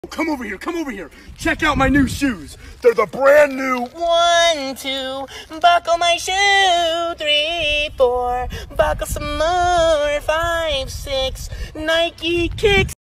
Come over here, come over here. Check out my new shoes. They're the brand new 1, 2, buckle my shoe. 3, 4, buckle some more. 5, 6, Nike kicks.